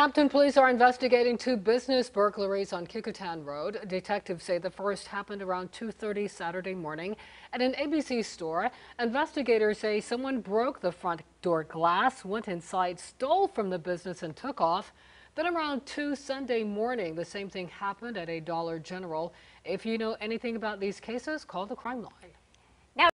Hampton police are investigating two business burglaries on Kecoughtan Road. Detectives say the first happened around 2:30 Saturday morning at an ABC store. Investigators say someone broke the front door glass, went inside, stole from the business and took off. Then around 2 Sunday morning, the same thing happened at a Dollar General. If you know anything about these cases, call the crime line.